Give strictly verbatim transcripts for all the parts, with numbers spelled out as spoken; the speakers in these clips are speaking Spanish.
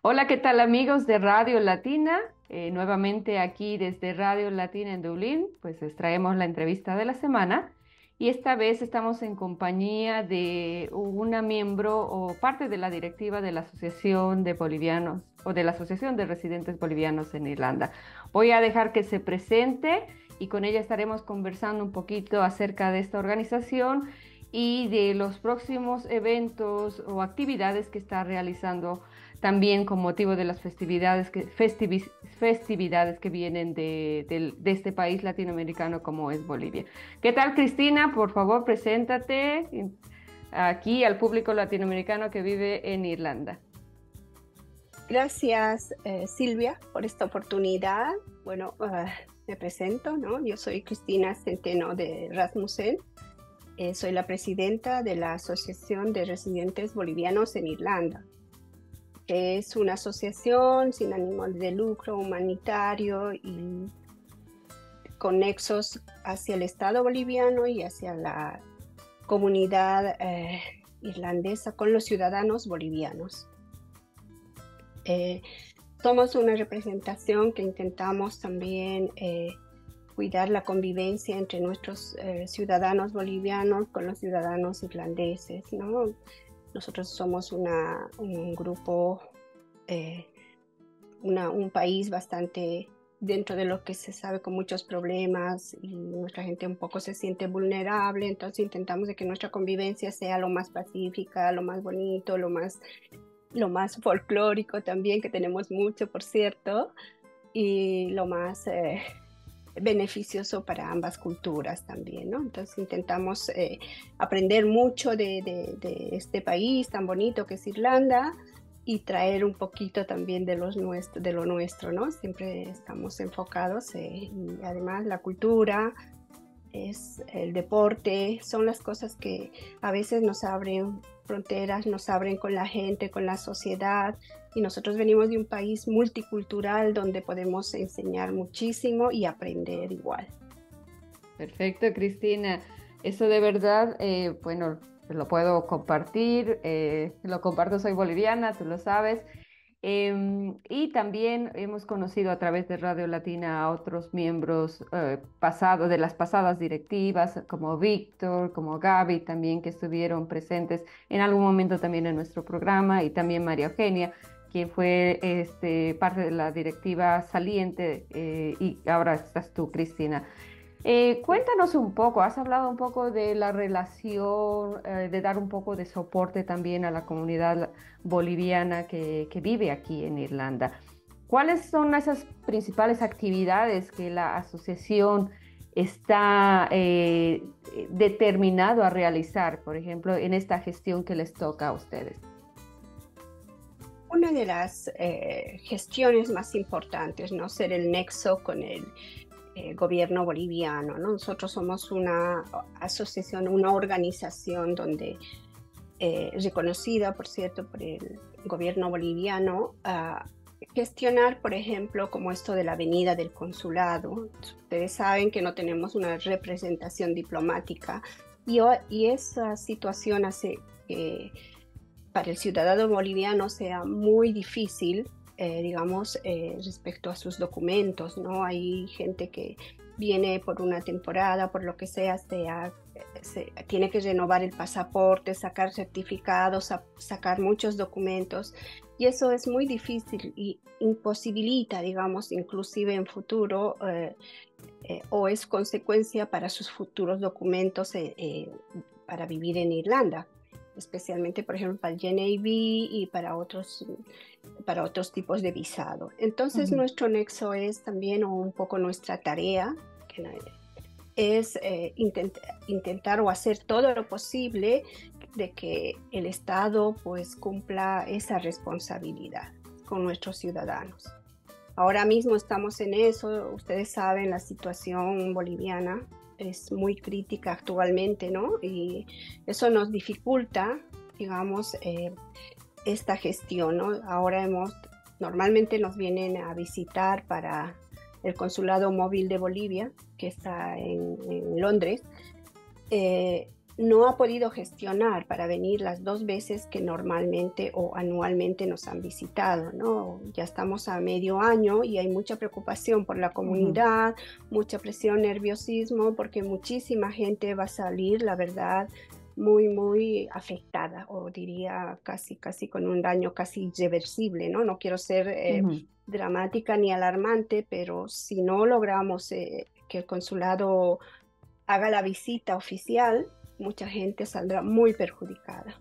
Hola, ¿qué tal amigos de Radio Latina? Eh, nuevamente aquí desde Radio Latina en Dublín, pues les traemos la entrevista de la semana y esta vez estamos en compañía de una miembro o parte de la directiva de la Asociación de Bolivianos o de la Asociación de Residentes Bolivianos en Irlanda. Voy a dejar que se presente y con ella estaremos conversando un poquito acerca de esta organización y de los próximos eventos o actividades que está realizando también con motivo de las festividades que, festivi- festividades que vienen de, del- de este país latinoamericano como es Bolivia. ¿Qué tal, Cristina? Por favor, preséntate aquí al público latinoamericano que vive en Irlanda. Gracias, eh, Silvia, por esta oportunidad. Bueno, ah, me presento, ¿no? Yo soy Cristina Centeno de Rasmussen. Eh, soy la presidenta de la Asociación de Residentes Bolivianos en Irlanda. Es una asociación sin ánimo de lucro, humanitario y con nexos hacia el Estado boliviano y hacia la comunidad eh, irlandesa con los ciudadanos bolivianos. Eh, Somos una representación que intentamos también eh, cuidar la convivencia entre nuestros eh, ciudadanos bolivianos con los ciudadanos irlandeses, ¿no? Nosotros somos una, un grupo, eh, una, un país bastante dentro de lo que se sabe con muchos problemas y nuestra gente un poco se siente vulnerable, entonces intentamos de que nuestra convivencia sea lo más pacífica, lo más bonito, lo más lo más folclórico también, que tenemos mucho, por cierto, y lo más eh, beneficioso para ambas culturas también, ¿no? Entonces intentamos eh, aprender mucho de, de, de este país tan bonito que es Irlanda y traer un poquito también de, los nuestro, de lo nuestro, ¿no? Siempre estamos enfocados eh, y además la cultura, es el deporte, son las cosas que a veces nos abren fronteras, nos abren con la gente, con la sociedad. Y nosotros venimos de un país multicultural donde podemos enseñar muchísimo y aprender igual. Perfecto, Cristina. Eso de verdad, eh, bueno, lo puedo compartir, eh, lo comparto, soy boliviana, tú lo sabes. Em, y también hemos conocido a través de Radio Latina a otros miembros eh, pasados, de las pasadas directivas, como Víctor, como Gaby, también que estuvieron presentes en algún momento también en nuestro programa, y también María Eugenia, quien fue este, parte de la directiva saliente, eh, y ahora estás tú, Cristina. Eh, cuéntanos un poco, has hablado un poco de la relación, eh, de dar un poco de soporte también a la comunidad boliviana que, que vive aquí en Irlanda. ¿Cuáles son esas principales actividades que la asociación está eh, determinado a realizar, por ejemplo, en esta gestión que les toca a ustedes? Una de las eh, gestiones más importantes, ¿no? Ser el nexo con el eh, gobierno boliviano, ¿no? Nosotros somos una asociación, una organización donde eh, reconocida, por cierto, por el gobierno boliviano, a gestionar, por ejemplo, como esto de la avenida del consulado. Ustedes saben que no tenemos una representación diplomática y, y esa situación hace que para el ciudadano boliviano sea muy difícil, eh, digamos, eh, respecto a sus documentos, ¿no? Hay gente que viene por una temporada, por lo que sea, sea se, tiene que renovar el pasaporte, sacar certificados, sa sacar muchos documentos, y eso es muy difícil y imposibilita, digamos, inclusive en futuro, eh, eh, o es consecuencia para sus futuros documentos eh, eh, para vivir en Irlanda, especialmente, por ejemplo, para el G N A B y para otros, para otros tipos de visado. Entonces, Ujú. nuestro nexo es también un poco nuestra tarea, que es eh, intent intentar o hacer todo lo posible de que el Estado pues cumpla esa responsabilidad con nuestros ciudadanos. Ahora mismo estamos en eso, ustedes saben, la situación boliviana es muy crítica actualmente, ¿no? Y eso nos dificulta, digamos, eh, esta gestión, ¿no? Ahora hemos, normalmente nos vienen a visitar para el Consulado Móvil de Bolivia, que está en, en Londres, eh, no ha podido gestionar para venir las dos veces que normalmente o anualmente nos han visitado, ¿no? Ya estamos a medio año y hay mucha preocupación por la comunidad, uh-huh. mucha presión, nerviosismo, porque muchísima gente va a salir, la verdad, muy, muy afectada, o diría casi, casi con un daño casi irreversible, ¿no? No quiero ser eh, uh-huh. dramática ni alarmante, pero si no logramos eh, que el consulado haga la visita oficial, mucha gente saldrá muy perjudicada.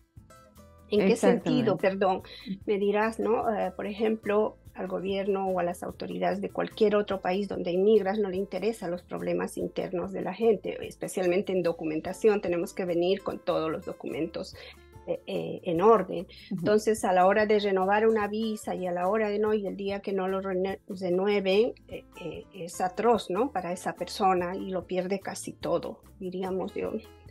¿En qué sentido, perdón? Me dirás, ¿no? Uh, por ejemplo, al gobierno o a las autoridades de cualquier otro país donde inmigras no le interesan los problemas internos de la gente, especialmente en documentación. Tenemos que venir con todos los documentos eh, eh, en orden. Uh-huh. Entonces, a la hora de renovar una visa y a la hora de no, y el día que no lo renueven, eh, eh, es atroz, ¿no? Para esa persona y lo pierde casi todo, diríamos yo.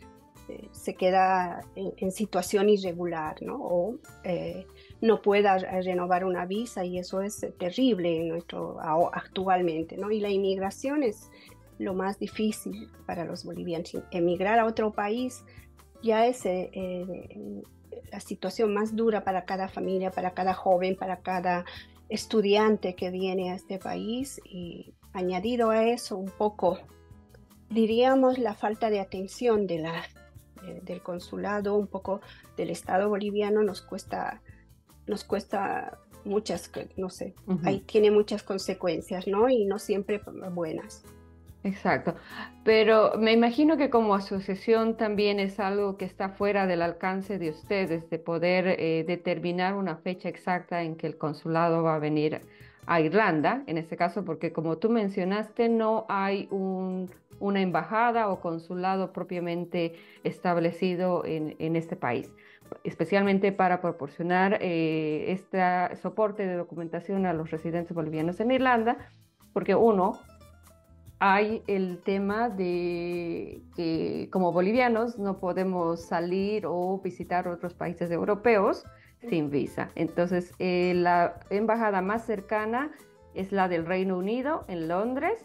Se queda en, en situación irregular, ¿no? O eh, no pueda renovar una visa, y eso es terrible en nuestro, actualmente, ¿no? Y la inmigración es lo más difícil para los bolivianos. Emigrar a otro país ya es eh, eh, la situación más dura para cada familia, para cada joven, para cada estudiante que viene a este país, y añadido a eso un poco, diríamos, la falta de atención de la del consulado, un poco del Estado boliviano, nos cuesta, nos cuesta muchas, no sé, uh-huh. ahí tiene muchas consecuencias, ¿no? Y no siempre buenas. Exacto, pero me imagino que como asociación también es algo que está fuera del alcance de ustedes, de poder eh, determinar una fecha exacta en que el consulado va a venir a Irlanda, en este caso, porque como tú mencionaste, no hay un, una embajada o consulado propiamente establecido en, en este país, especialmente para proporcionar eh, este soporte de documentación a los residentes bolivianos en Irlanda, porque uno, hay el tema de que como bolivianos no podemos salir o visitar otros países europeos sin visa. Entonces, eh, la embajada más cercana es la del Reino Unido en Londres,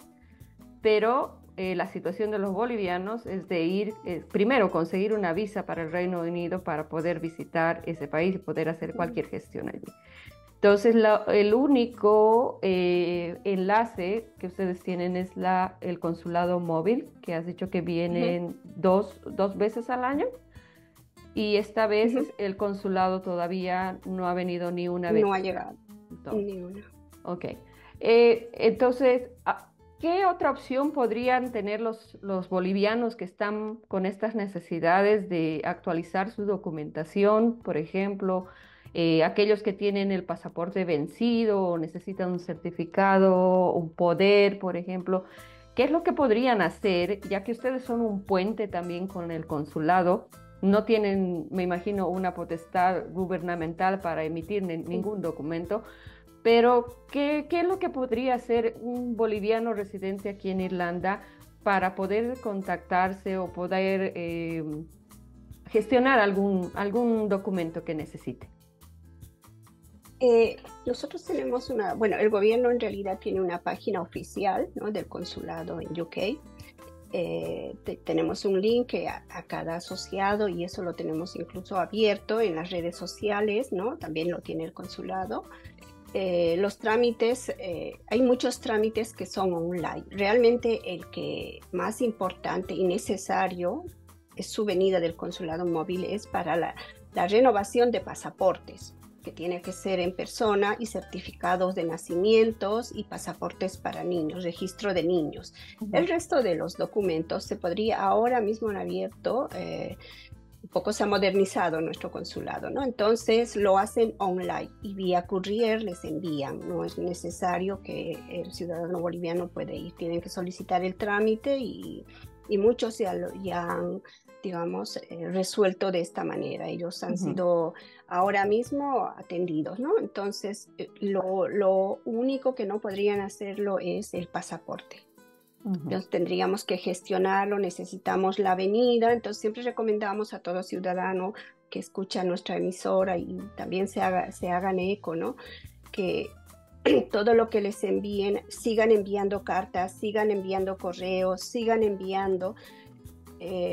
pero eh, la situación de los bolivianos es de ir, eh, primero conseguir una visa para el Reino Unido para poder visitar ese país y poder hacer cualquier gestión allí. Entonces, la, el único eh, enlace que ustedes tienen es la, el consulado móvil, que has dicho que vienen uh-huh. dos, dos veces al año. Y esta vez uh-huh. el consulado todavía no ha venido ni una vez. No ha llegado, entonces, ni una. Ok. Eh, entonces, ¿qué otra opción podrían tener los, los bolivianos que están con estas necesidades de actualizar su documentación, por ejemplo? Eh, aquellos que tienen el pasaporte vencido o necesitan un certificado, un poder, por ejemplo, ¿qué es lo que podrían hacer, ya que ustedes son un puente también con el consulado? No tienen, me imagino, una potestad gubernamental para emitir ningún documento, pero ¿qué, qué es lo que podría hacer un boliviano residente aquí en Irlanda para poder contactarse o poder eh, gestionar algún, algún documento que necesite? Eh, nosotros tenemos una, bueno, el gobierno en realidad tiene una página oficial, ¿no?, del consulado en U K. Eh, te, tenemos un link a, a cada asociado, y eso lo tenemos incluso abierto en las redes sociales, ¿no? También lo tiene el consulado. Eh, los trámites, eh, hay muchos trámites que son online. Realmente el que más importante y necesario es su venida del consulado móvil es para la, la renovación de pasaportes, que tiene que ser en persona, y certificados de nacimientos y pasaportes para niños, registro de niños. Uh-huh. El resto de los documentos se podría, ahora mismo en abierto, eh, un poco se ha modernizado nuestro consulado, ¿no? Entonces lo hacen online y vía courier les envían. No es necesario que el ciudadano boliviano puede ir, tienen que solicitar el trámite, y, y muchos ya, lo, ya han, digamos, eh, resuelto de esta manera. Ellos han uh-huh. sido ahora mismo atendidos, ¿no? Entonces, eh, lo, lo único que no podrían hacerlo es el pasaporte. Uh-huh. Entonces, tendríamos que gestionarlo, necesitamos la venida. Entonces, siempre recomendamos a todo ciudadano que escucha nuestra emisora, y también se, haga, se hagan eco, ¿no?, que todo lo que les envíen, sigan enviando cartas, sigan enviando correos, sigan enviando... Eh,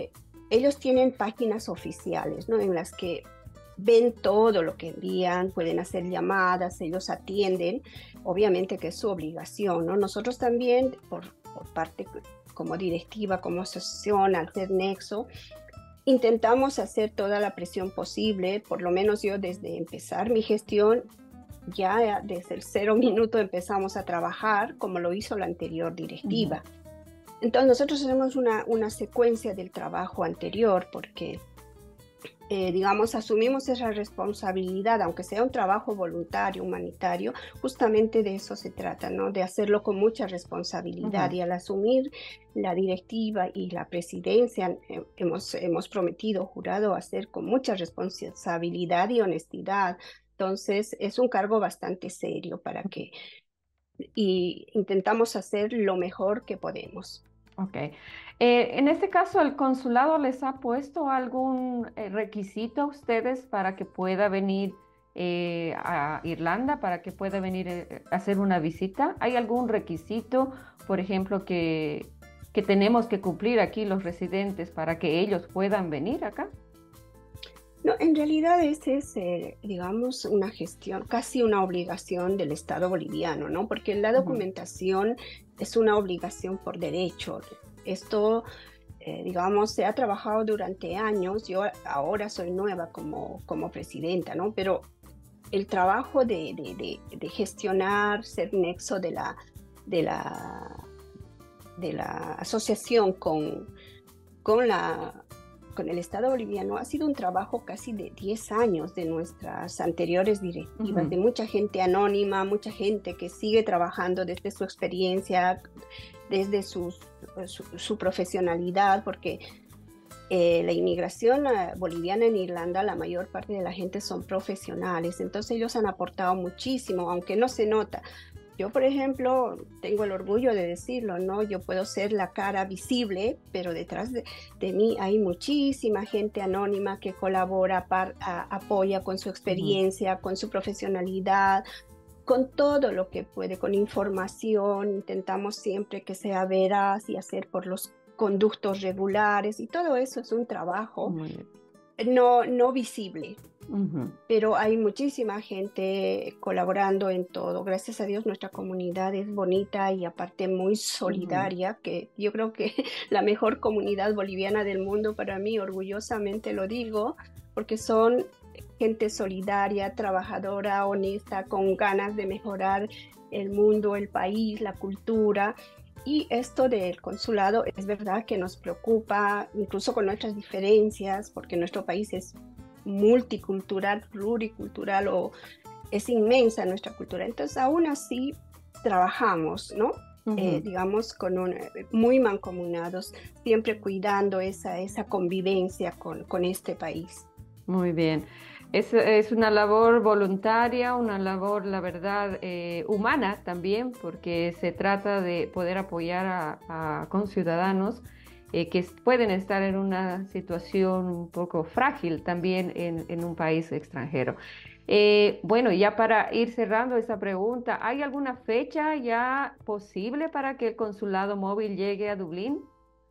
ellos tienen páginas oficiales, ¿no? En las que ven todo lo que envían, pueden hacer llamadas, ellos atienden, obviamente que es su obligación, ¿no? Nosotros también, por, por parte como directiva, como asociación, al ser nexo, intentamos hacer toda la presión posible, por lo menos yo desde empezar mi gestión, ya desde el cero minuto empezamos a trabajar como lo hizo la anterior directiva. Uh-huh. Entonces nosotros tenemos una, una secuencia del trabajo anterior porque Eh, digamos, asumimos esa responsabilidad, aunque sea un trabajo voluntario, humanitario, justamente de eso se trata, ¿no? De hacerlo con mucha responsabilidad. Uh-huh. Y al asumir la directiva y la presidencia, eh, hemos, hemos prometido, jurado, hacer con mucha responsabilidad y honestidad. Entonces, es un cargo bastante serio para que, y intentamos hacer lo mejor que podemos. Ok. Eh, en este caso, ¿el consulado les ha puesto algún eh, requisito a ustedes para que pueda venir eh, a Irlanda, para que pueda venir eh, a hacer una visita? ¿Hay algún requisito, por ejemplo, que, que tenemos que cumplir aquí los residentes para que ellos puedan venir acá? No, en realidad ese es, eh, digamos, una gestión, casi una obligación del Estado boliviano, ¿no? Porque la documentación uh-huh. es una obligación por derecho. Esto, eh, digamos, se ha trabajado durante años. Yo ahora soy nueva como, como presidenta, ¿no? Pero el trabajo de, de, de, de gestionar, ser nexo de la, de la, de la asociación con, con la... con el Estado boliviano ha sido un trabajo casi de diez años de nuestras anteriores directivas, uh-huh. de mucha gente anónima, mucha gente que sigue trabajando desde su experiencia, desde su, su, su profesionalidad, porque eh, la inmigración uh, boliviana en Irlanda, la mayor parte de la gente son profesionales, entonces ellos han aportado muchísimo, aunque no se nota. Yo, por ejemplo, tengo el orgullo de decirlo, ¿no? Yo puedo ser la cara visible, pero detrás de, de mí hay muchísima gente anónima que colabora, par, a, apoya con su experiencia, uh-huh. con su profesionalidad, con todo lo que puede, con información. Intentamos siempre que sea veraz y hacer por los conductos regulares, y todo eso es un trabajo uh-huh. no, no visible. Uh-huh. Pero hay muchísima gente colaborando en todo. Gracias a Dios nuestra comunidad es bonita y aparte muy solidaria, uh-huh. que yo creo que la mejor comunidad boliviana del mundo para mí, orgullosamente lo digo, porque son gente solidaria, trabajadora, honesta, con ganas de mejorar el mundo, el país, la cultura. Y esto del consulado es verdad que nos preocupa, incluso con nuestras diferencias, porque nuestro país es multicultural, pluricultural, o es inmensa nuestra cultura. Entonces, aún así, trabajamos, ¿no? Uh-huh. Eh, digamos, con un, muy mancomunados, siempre cuidando esa, esa convivencia con, con este país. Muy bien. Es, es una labor voluntaria, una labor, la verdad, eh, humana también, porque se trata de poder apoyar a, a conciudadanos Eh, que pueden estar en una situación un poco frágil también en, en un país extranjero. Eh, bueno, ya para ir cerrando esta pregunta, ¿hay alguna fecha ya posible para que el consulado móvil llegue a Dublín?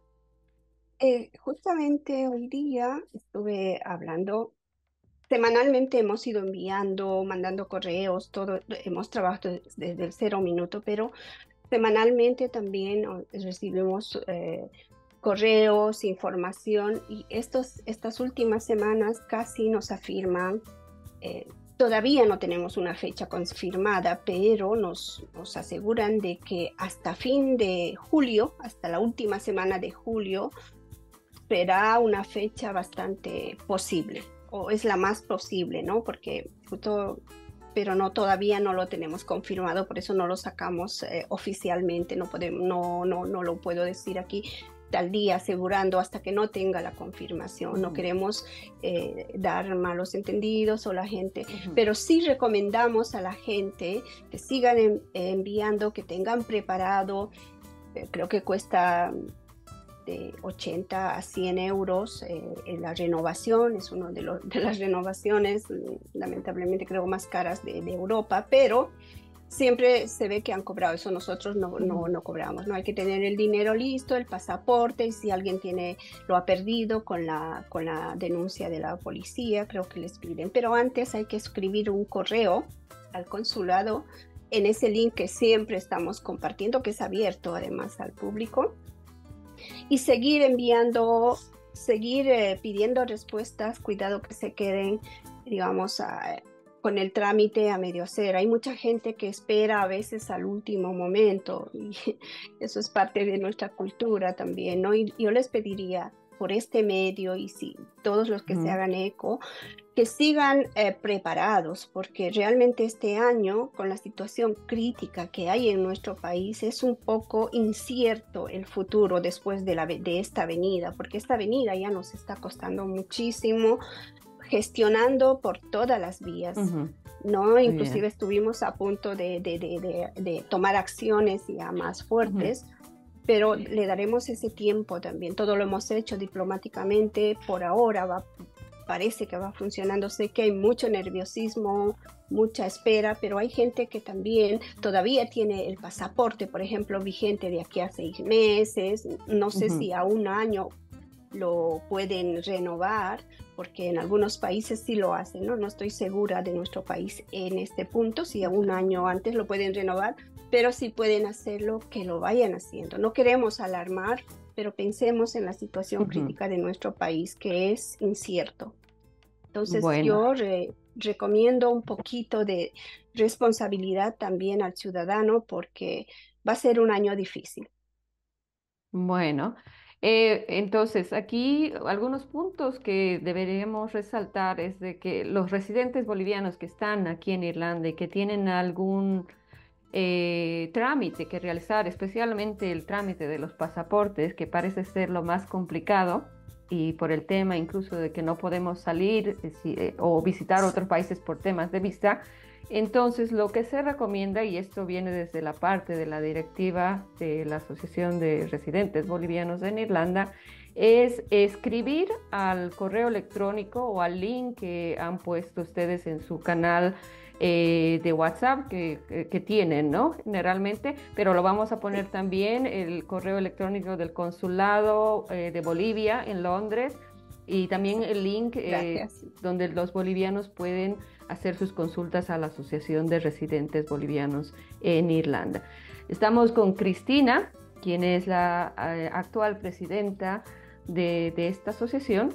Eh, justamente hoy día estuve hablando, semanalmente hemos ido enviando, mandando correos, todo, hemos trabajado desde el cero minuto, pero semanalmente también recibimos eh, correos, información, y estos, estas últimas semanas casi nos afirman, eh, todavía no tenemos una fecha confirmada, pero nos, nos aseguran de que hasta fin de julio, hasta la última semana de julio, será una fecha bastante posible, o es la más posible, ¿no? Porque todo, pero no, todavía no lo tenemos confirmado, por eso no lo sacamos eh, oficialmente, no, podemos, no, no, no lo puedo decir aquí tal día asegurando hasta que no tenga la confirmación. Uh-huh. No queremos eh, dar malos entendidos o la gente, uh-huh. pero sí recomendamos a la gente que sigan en, enviando, que tengan preparado, eh, creo que cuesta de ochenta a cien euros eh, en la renovación, es una de, de las renovaciones lamentablemente creo más caras de, de Europa, pero siempre se ve que han cobrado, eso nosotros no, no, no cobramos, ¿no? Hay que tener el dinero listo, el pasaporte, y si alguien tiene, lo ha perdido con la, con la denuncia de la policía, creo que les piden. Pero antes hay que escribir un correo al consulado en ese link que siempre estamos compartiendo, que es abierto además al público, y seguir enviando, seguir eh, pidiendo respuestas, cuidado que se queden, digamos, a, con el trámite a medio hacer. Hay mucha gente que espera a veces al último momento y eso es parte de nuestra cultura también, ¿no? Y yo les pediría por este medio y si todos los que Ujú. se hagan eco, que sigan eh, preparados, porque realmente este año, con la situación crítica que hay en nuestro país, es un poco incierto el futuro después de, la, de esta avenida, porque esta avenida ya nos está costando muchísimo gestionando por todas las vías, Ujú. ¿no? Muy Inclusive bien. estuvimos a punto de, de, de, de, de tomar acciones ya más fuertes, uh-huh. pero le daremos ese tiempo también. Todo lo hemos hecho diplomáticamente, por ahora va, parece que va funcionando. Sé que hay mucho nerviosismo, mucha espera, pero hay gente que también todavía tiene el pasaporte, por ejemplo, vigente de aquí a seis meses, no sé uh-huh. si a un año lo pueden renovar, porque en algunos países sí lo hacen, ¿no? No estoy segura de nuestro país en este punto, si a un año antes lo pueden renovar, pero si pueden hacerlo, que lo vayan haciendo. No queremos alarmar, pero pensemos en la situación uh-huh. crítica de nuestro país, que es incierto. Entonces bueno. yo re recomiendo un poquito de responsabilidad también al ciudadano, porque va a ser un año difícil. Bueno, eh, entonces aquí algunos puntos que deberíamos resaltar es de que los residentes bolivianos que están aquí en Irlanda y que tienen algún eh, trámite que realizar, especialmente el trámite de los pasaportes, que parece ser lo más complicado, y por el tema incluso de que no podemos salir eh, si, eh, o visitar otros países por temas de visa. Entonces, lo que se recomienda, y esto viene desde la parte de la directiva de la Asociación de Residentes Bolivianos en Irlanda, es escribir al correo electrónico o al link que han puesto ustedes en su canal eh, de WhatsApp que, que, que tienen, ¿no? Generalmente, pero lo vamos a poner también el correo electrónico del Consulado eh, de Bolivia en Londres, y también el link eh, donde los bolivianos pueden hacer sus consultas a la Asociación de Residentes Bolivianos en Irlanda. Estamos con Cristina, quien es la eh, actual presidenta de, de esta asociación,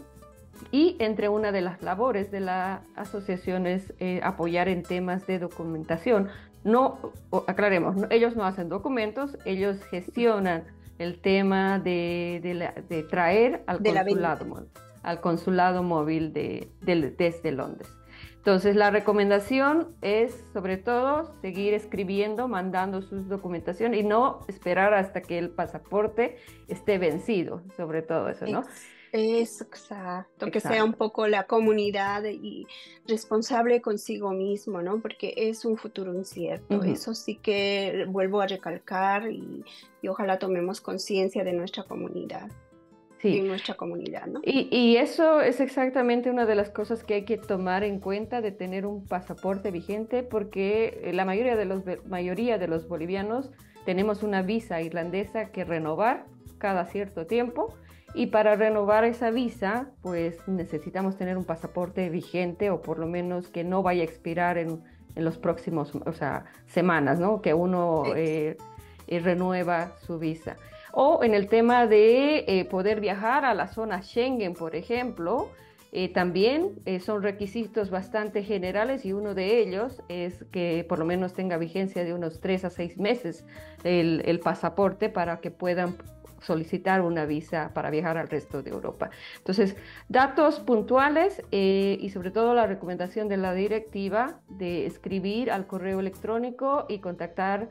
y entre una de las labores de la asociación es eh, apoyar en temas de documentación. No, aclaremos, no, ellos no hacen documentos, ellos gestionan el tema de, de, la, de traer al de consulado, al consulado móvil de, de, desde Londres. Entonces, la recomendación es, sobre todo, seguir escribiendo, mandando sus documentación y no esperar hasta que el pasaporte esté vencido, sobre todo eso, ¿no? Es exacto, exacto, que sea un poco la comunidad y responsable consigo mismo, ¿no? Porque es un futuro incierto. Uh-huh. Eso sí que vuelvo a recalcar y, y ojalá tomemos conciencia de nuestra comunidad. Sí. En nuestra comunidad, ¿no? Y, y eso es exactamente una de las cosas que hay que tomar en cuenta de tener un pasaporte vigente, porque la mayoría de los, mayoría de los bolivianos tenemos una visa irlandesa que renovar cada cierto tiempo, y para renovar esa visa pues necesitamos tener un pasaporte vigente, o por lo menos que no vaya a expirar en, en los próximos, o sea, semanas, ¿no? Que uno eh, eh, renueva su visa. O en el tema de eh, poder viajar a la zona Schengen, por ejemplo, eh, también eh, son requisitos bastante generales, y uno de ellos es que por lo menos tenga vigencia de unos tres a seis meses el, el pasaporte para que puedan solicitar una visa para viajar al resto de Europa. Entonces, datos puntuales eh, y sobre todo la recomendación de la directiva de escribir al correo electrónico y contactar,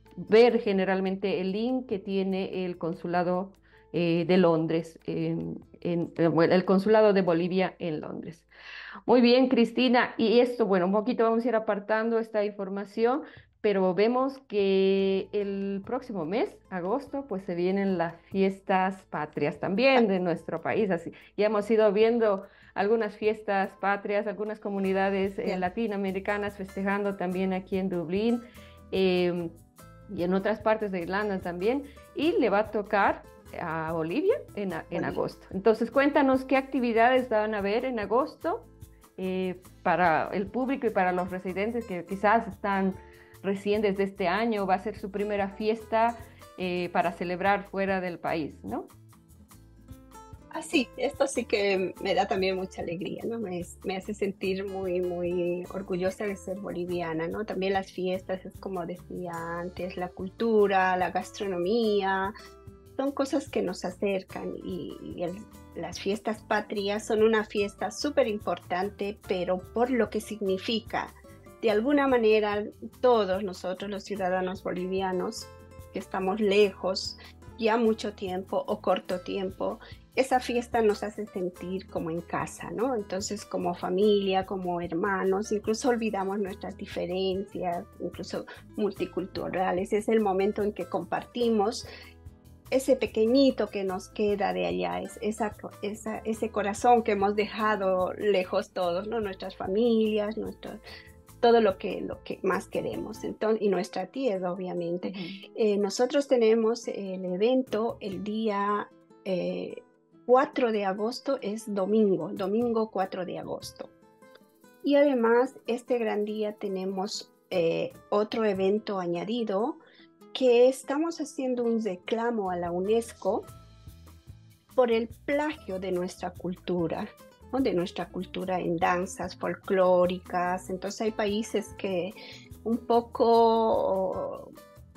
ver generalmente el link que tiene el consulado eh, de Londres, en, en, en, el consulado de Bolivia en Londres. Muy bien, Cristina, y esto, bueno, un poquito vamos a ir apartando esta información, pero vemos que el próximo mes, agosto, pues se vienen las fiestas patrias también de nuestro país. Así, ya hemos ido viendo algunas fiestas patrias, algunas comunidades eh, latinoamericanas festejando también aquí en Dublín. eh, y en otras partes de Irlanda también, y le va a tocar a Bolivia en, a- en Bolivia. agosto. Entonces, cuéntanos qué actividades van a haber en agosto eh, para el público y para los residentes que quizás están recién desde este año, va a ser su primera fiesta eh, para celebrar fuera del país, ¿no? Ah, sí, esto sí que me da también mucha alegría, ¿no? Me, me hace sentir muy, muy orgullosa de ser boliviana, ¿no? También las fiestas, es como decía antes, la cultura, la gastronomía, son cosas que nos acercan y, y el- las fiestas patrias son una fiesta súper importante, pero por lo que significa. De alguna manera, todos nosotros, los ciudadanos bolivianos, que estamos lejos ya mucho tiempo o corto tiempo, esa fiesta nos hace sentir como en casa, ¿no? Entonces, como familia, como hermanos, incluso olvidamos nuestras diferencias, incluso multiculturales. Es el momento en que compartimos ese pequeñito que nos queda de allá, es esa, esa, ese corazón que hemos dejado lejos todos, ¿no? Nuestras familias, nuestro, todo lo que, lo que más queremos, entonces, y nuestra tierra, obviamente. Ujú. Eh, nosotros tenemos el evento el día eh, cuatro de agosto, es domingo, domingo cuatro de agosto. Y además, este gran día tenemos eh, otro evento añadido que estamos haciendo un reclamo a la UNESCO por el plagio de nuestra cultura, ¿no? De nuestra cultura en danzas folclóricas. Entonces hay países que un poco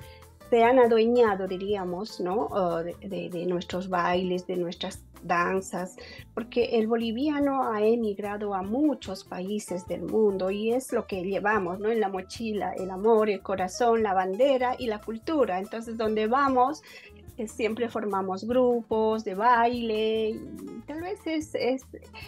se han adueñado, diríamos, ¿no? Uh, de, de, de nuestros bailes, de nuestras danzas, porque el boliviano ha emigrado a muchos países del mundo y es lo que llevamos, ¿no? En la mochila, el amor, el corazón, la bandera y la cultura. Entonces, donde vamos, eh, siempre formamos grupos de baile y tal vez es, es,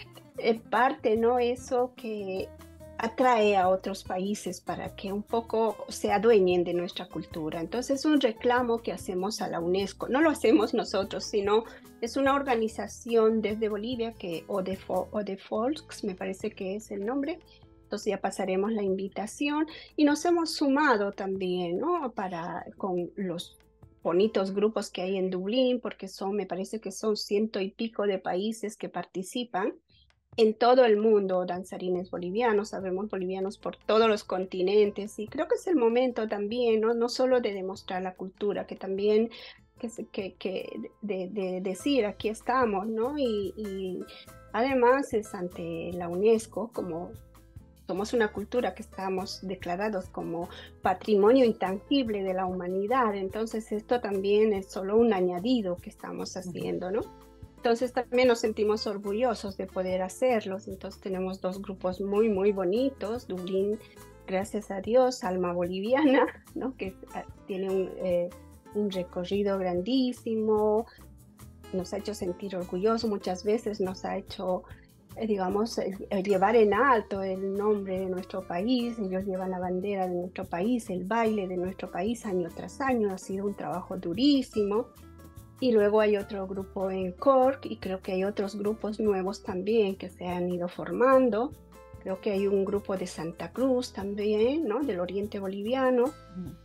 es parte, ¿no? Eso que atrae a otros países para que un poco se adueñen de nuestra cultura. Entonces es un reclamo que hacemos a la UNESCO. No lo hacemos nosotros, sino es una organización desde Bolivia, que Odefo, Odefolks, me parece que es el nombre. Entonces ya pasaremos la invitación y nos hemos sumado también, ¿no? Para, con los bonitos grupos que hay en Dublín, porque son, me parece que son ciento y pico de países que participan en todo el mundo, danzarines bolivianos, sabemos bolivianos por todos los continentes y creo que es el momento también, no, no solo de demostrar la cultura, que también que, que, que de, de, decir aquí estamos, ¿no? Y, y además es ante la UNESCO como somos una cultura que estamos declarados como patrimonio intangible de la humanidad, entonces esto también es solo un añadido que estamos haciendo, ¿no? Entonces también nos sentimos orgullosos de poder hacerlos. Entonces tenemos dos grupos muy, muy bonitos. Dublín, gracias a Dios, Alma Boliviana, ¿no? Que tiene un, eh, un recorrido grandísimo. Nos ha hecho sentir orgullosos muchas veces, nos ha hecho, eh, digamos, eh, llevar en alto el nombre de nuestro país. Ellos llevan la bandera de nuestro país, el baile de nuestro país año tras año. Ha sido un trabajo durísimo. Y luego hay otro grupo en Cork y creo que hay otros grupos nuevos también que se han ido formando. Creo que hay un grupo de Santa Cruz también, ¿no? Del oriente boliviano. Uh-huh.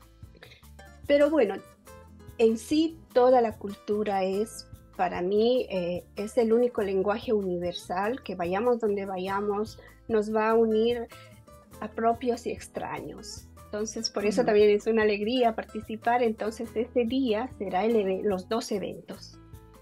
Pero bueno, en sí toda la cultura es, para mí, eh, es el único lenguaje universal que vayamos donde vayamos, nos va a unir a propios y extraños. Entonces, por eso uh-huh. también es una alegría participar. Entonces, ese día será el, los dos eventos.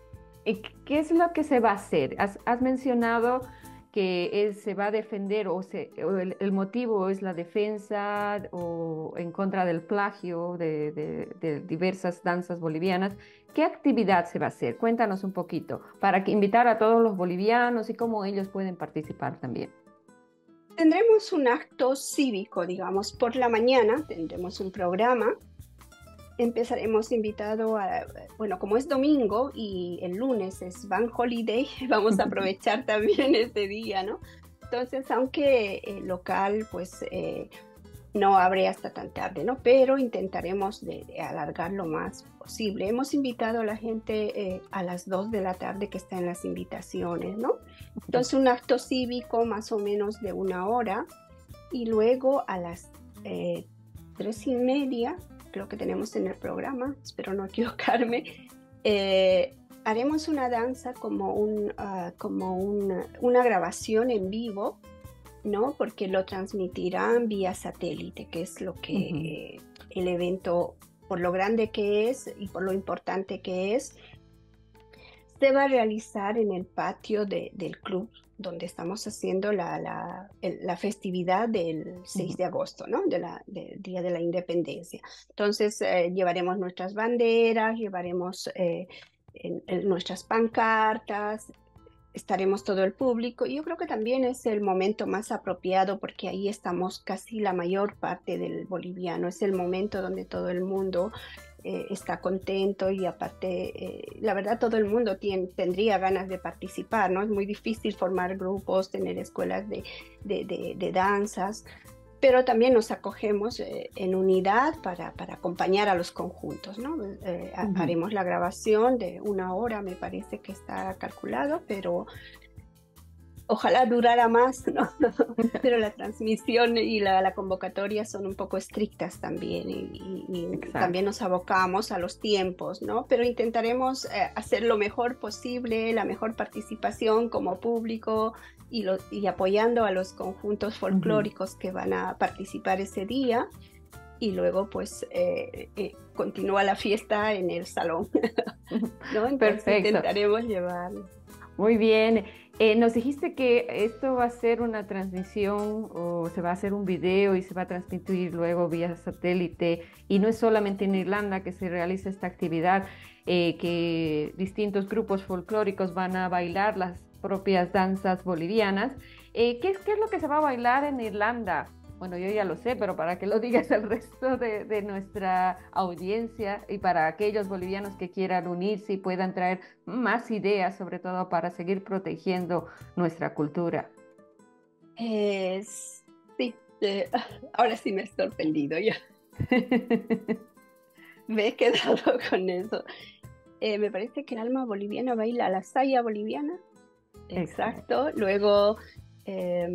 ¿Qué es lo que se va a hacer? Has, has mencionado que es, se va a defender o, se, o el, el motivo es la defensa o en contra del plagio de, de, de diversas danzas bolivianas. ¿Qué actividad se va a hacer? Cuéntanos un poquito para que invitar a todos los bolivianos y cómo ellos pueden participar también. Tendremos un acto cívico, digamos, por la mañana tendremos un programa. Empezaremos invitado a, bueno, como es domingo y el lunes es Bank Holiday, vamos a aprovechar también este día, ¿no? Entonces, aunque el local, pues, eh, no abre hasta tan tarde, ¿no? Pero intentaremos de, de alargar lo más posible. Hemos invitado a la gente eh, a las dos de la tarde que está en las invitaciones, ¿no? Entonces un acto cívico más o menos de una hora y luego a las eh, tres y media, creo que tenemos en el programa, espero no equivocarme, eh, haremos una danza como, un, uh, como una, una grabación en vivo, ¿no? Porque lo transmitirán vía satélite, que es lo que uh-huh. el evento, por lo grande que es y por lo importante que es, se va a realizar en el patio de, del club donde estamos haciendo la, la, el, la festividad del seis uh-huh. de agosto, ¿no? De la, del Día de la Independencia. Entonces, eh, llevaremos nuestras banderas, llevaremos eh, en, en nuestras pancartas, estaremos todo el público. Yo creo que también es el momento más apropiado porque ahí estamos casi la mayor parte del boliviano. Es el momento donde todo el mundo eh, está contento y aparte, eh, la verdad, todo el mundo tiene, tendría ganas de participar, ¿no? Es muy difícil formar grupos, tener escuelas de, de, de, de danzas, pero también nos acogemos eh, en unidad para, para acompañar a los conjuntos, ¿no? Eh, uh-huh. Haremos la grabación de una hora, me parece que está calculado, pero ojalá durara más, ¿no? Pero la transmisión y la, la convocatoria son un poco estrictas también y, y también nos abocamos a los tiempos, ¿no? Pero intentaremos eh, hacer lo mejor posible, la mejor participación como público, Y, lo, y apoyando a los conjuntos folclóricos uh-huh. que van a participar ese día y luego pues eh, eh, continúa la fiesta en el salón, ¿no? Entonces Perfecto. Intentaremos llevar. Muy bien, eh, nos dijiste que esto va a ser una transmisión o se va a hacer un video y se va a transmitir luego vía satélite y no es solamente en Irlanda que se realiza esta actividad, eh, que distintos grupos folclóricos van a bailar las propias danzas bolivianas. Eh, ¿qué, ¿Qué es lo que se va a bailar en Irlanda? Bueno, yo ya lo sé, pero para que lo digas al resto de, de nuestra audiencia y para aquellos bolivianos que quieran unirse y puedan traer más ideas, sobre todo para seguir protegiendo nuestra cultura. Eh, sí, eh, ahora sí me he sorprendido ya. Me he quedado con eso. Eh, me parece que el alma boliviana baila la saya boliviana. Exacto, luego eh,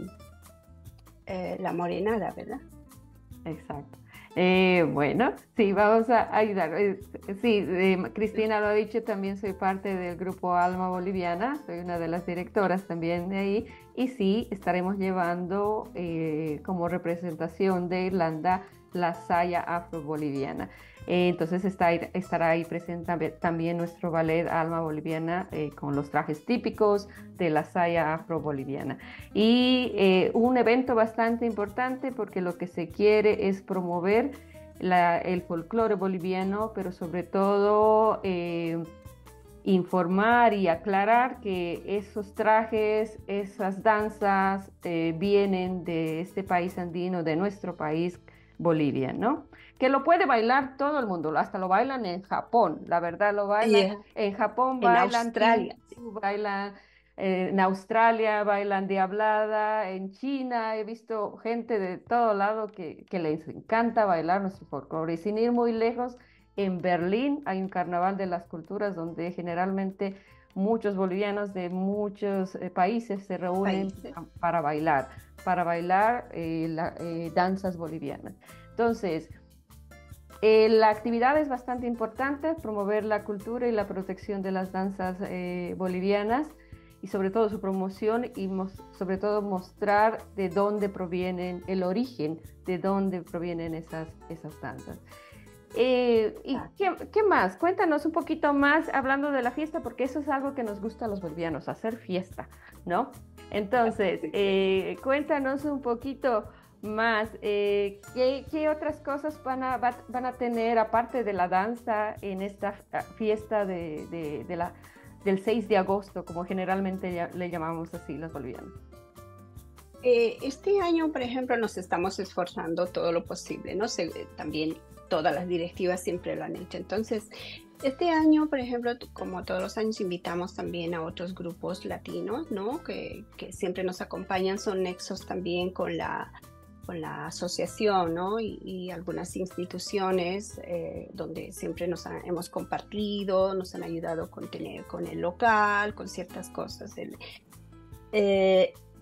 eh, la morenada, ¿verdad? Exacto. Eh, bueno, sí, vamos a ayudar. Eh, sí, eh, Cristina lo ha dicho, también soy parte del grupo Alma Boliviana, soy una de las directoras también de ahí, y sí, estaremos llevando eh, como representación de Irlanda la saya afro-boliviana. Eh, entonces está, estará ahí presente también nuestro ballet Alma Boliviana eh, con los trajes típicos de la saya afro-boliviana. Y eh, un evento bastante importante porque lo que se quiere es promover la, el folclore boliviano, pero sobre todo eh, informar y aclarar que esos trajes, esas danzas eh, vienen de este país andino, de nuestro país, Bolivia, ¿no? Que lo puede bailar todo el mundo, hasta lo bailan en Japón, la verdad lo bailan, yeah. En Japón bailan, en Australia, bailan eh, en Australia, bailan diablada, en China, he visto gente de todo lado que, que les encanta bailar nuestro folclore, y sin ir muy lejos, en Berlín hay un carnaval de las culturas donde generalmente muchos bolivianos de muchos eh, países se reúnen países. para bailar, para bailar eh, la, eh, danzas bolivianas. Entonces, eh, la actividad es bastante importante, promover la cultura y la protección de las danzas eh, bolivianas y sobre todo su promoción y sobre todo mostrar de dónde provienen, el origen, de dónde provienen esas, esas danzas. Eh, ¿Y qué, qué más? Cuéntanos un poquito más hablando de la fiesta, porque eso es algo que nos gusta a los bolivianos, hacer fiesta, ¿no? Entonces, eh, cuéntanos un poquito más, eh, ¿qué, ¿qué otras cosas van a, van a tener aparte de la danza en esta fiesta de, de, de la, del seis de agosto, como generalmente le llamamos así los bolivianos? Eh, este año, por ejemplo, nos estamos esforzando todo lo posible, ¿no? Se, también todas las directivas siempre lo han hecho. Entonces, este año, por ejemplo, como todos los años, invitamos también a otros grupos latinos, ¿no? Que, que siempre nos acompañan, son nexos también con la, con la asociación, ¿no? Y, y algunas instituciones eh, donde siempre nos ha, hemos compartido, nos han ayudado con, tener, con el local, con ciertas cosas. El, eh,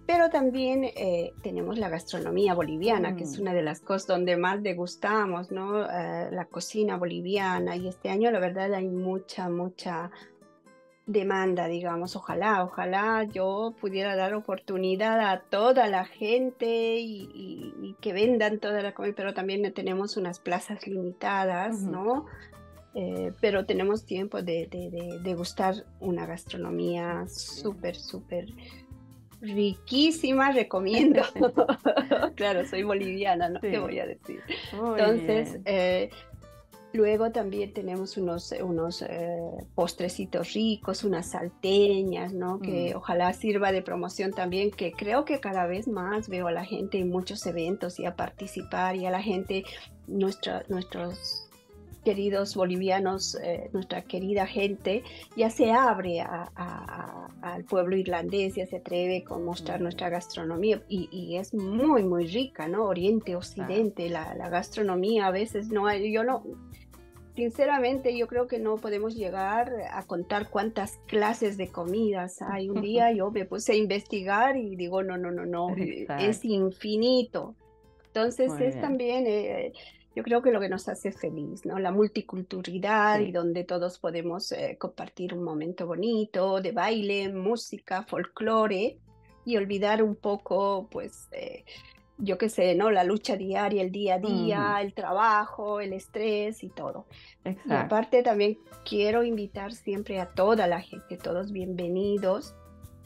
pero también eh, tenemos la gastronomía boliviana, mm. que es una de las cosas donde más degustamos, ¿no? Uh, la cocina boliviana, y este año la verdad hay mucha, mucha demanda, digamos. Ojalá, ojalá yo pudiera dar oportunidad a toda la gente y, y, y que vendan toda la comida, pero también tenemos unas plazas limitadas, uh-huh. ¿no? Eh, pero tenemos tiempo de, de, de, de gustar una gastronomía súper, súper riquísima, recomiendo. Claro, soy boliviana, ¿no? Sí. ¿Qué voy a decir? Muy Entonces, eh, luego también tenemos unos, unos eh, postrecitos ricos, unas salteñas, ¿no? Que mm. ojalá sirva de promoción también, que creo que cada vez más veo a la gente en muchos eventos y a participar, y a la gente, nuestra, nuestros queridos bolivianos, eh, nuestra querida gente, ya se abre a, a, a, al pueblo irlandés, ya se atreve a mostrar nuestra gastronomía, y, y es muy, muy rica, ¿no? Oriente, Occidente, la, la gastronomía a veces no hay, yo no... Sinceramente, yo creo que no podemos llegar a contar cuántas clases de comidas hay. Un día yo me puse a investigar y digo, no, no, no, no, Exacto. es infinito. Entonces Muy es bien. también, eh, yo creo que lo que nos hace feliz, ¿no? La multiculturalidad, sí. y donde todos podemos eh, compartir un momento bonito de baile, música, folclore, y olvidar un poco, pues... Eh, yo qué sé, ¿no? La lucha diaria, el día a día, uh-huh. el trabajo, el estrés y todo. Exacto. Y aparte también quiero invitar siempre a toda la gente, todos bienvenidos.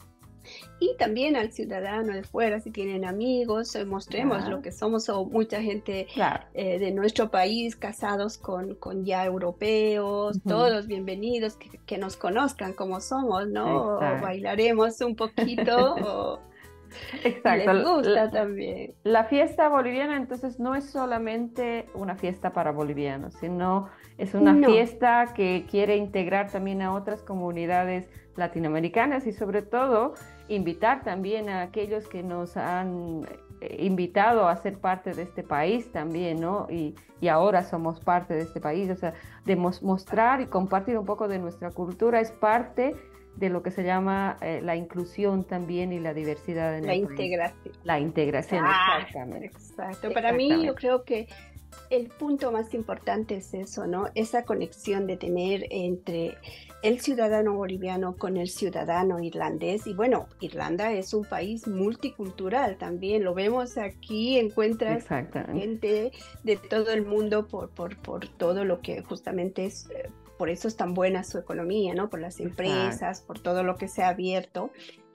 Y también al ciudadano de fuera, si tienen amigos, eh, mostremos claro. lo que somos, o mucha gente claro. eh, de nuestro país casados con, con ya europeos, uh-huh. todos bienvenidos, que, que nos conozcan como somos, ¿no? O bailaremos un poquito, o... Exacto. Les gusta la, también. La fiesta boliviana entonces no es solamente una fiesta para bolivianos, sino es una no. fiesta que quiere integrar también a otras comunidades latinoamericanas, y sobre todo invitar también a aquellos que nos han invitado a ser parte de este país también, ¿no? Y, y ahora somos parte de este país, o sea, de mos- mostrar y compartir un poco de nuestra cultura es parte de lo que se llama eh, la inclusión también y la diversidad en la el integración. país. La integración, ah, exactamente. Exacto. Para mí yo creo que el punto más importante es eso, ¿no? Esa conexión de tener entre el ciudadano boliviano con el ciudadano irlandés. Y bueno, Irlanda es un país multicultural también, lo vemos aquí, encuentras gente de todo el mundo por, por, por todo lo que justamente es... Por eso es tan buena su economía, ¿no? Por las empresas, Exacto. por todo lo que se ha abierto.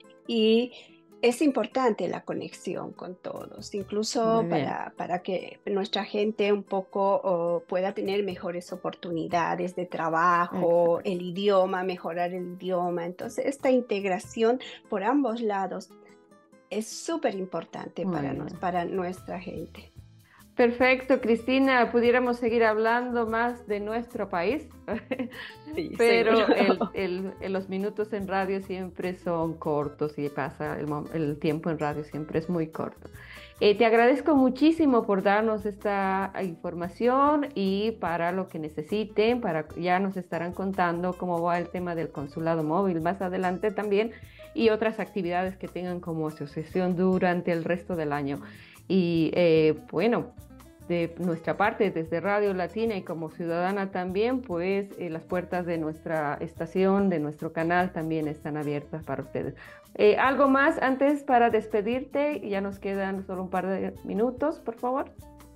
Y es importante la conexión con todos, incluso para, para que nuestra gente un poco oh, pueda tener mejores oportunidades de trabajo, Exacto. el idioma, mejorar el idioma. Entonces, esta integración por ambos lados es súper importante para, nos, para nuestra gente. Perfecto, Cristina, pudiéramos seguir hablando más de nuestro país, sí, pero el, el, el, los minutos en radio siempre son cortos y pasa el, el tiempo en radio siempre es muy corto. Eh, te agradezco muchísimo por darnos esta información, y para lo que necesiten, para, ya nos estarán contando cómo va el tema del consulado móvil más adelante también, y otras actividades que tengan como asociación durante el resto del año. Y eh, bueno, de nuestra parte, desde Radio Latina y como ciudadana también, pues eh, las puertas de nuestra estación, de nuestro canal también están abiertas para ustedes. Eh, ¿Algo más antes para despedirte? Ya nos quedan solo un par de minutos, por favor.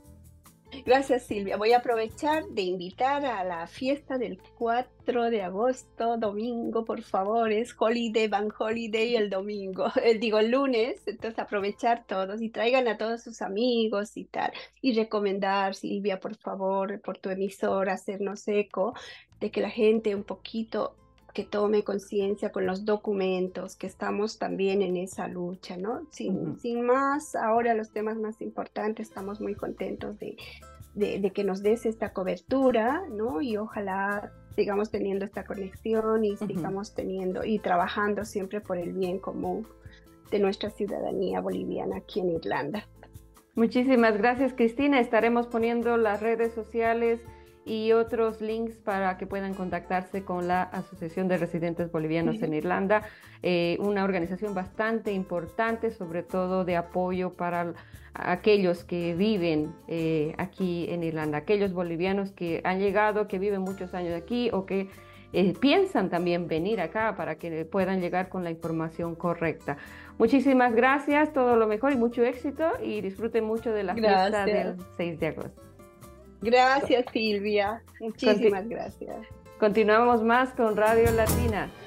Gracias, Silvia. Voy a aprovechar de invitar a la fiesta del cuatro de agosto, domingo, por favor. Es holiday, bank holiday el domingo, el, digo el lunes. Entonces aprovechar todos y traigan a todos sus amigos y tal. Y recomendar, Silvia, por favor, por tu emisora, hacernos eco de que la gente un poquito que tome conciencia con los documentos, que estamos también en esa lucha, ¿no? Sin, uh-huh. sin más, ahora los temas más importantes, estamos muy contentos de, de, de que nos des esta cobertura, ¿no? Y ojalá sigamos teniendo esta conexión y uh-huh. sigamos teniendo y trabajando siempre por el bien común de nuestra ciudadanía boliviana aquí en Irlanda. Muchísimas gracias, Cristina. Estaremos poniendo las redes sociales y otros links para que puedan contactarse con la Asociación de Residentes Bolivianos en Irlanda, eh, una organización bastante importante, sobre todo de apoyo para aquellos que viven eh, aquí en Irlanda, aquellos bolivianos que han llegado, que viven muchos años aquí o que eh, piensan también venir acá para que puedan llegar con la información correcta. Muchísimas gracias, todo lo mejor y mucho éxito, y disfruten mucho de la fiesta del seis de agosto. Gracias, Silvia. Muchísimas Conti- gracias. Continuamos más con Radio Latina.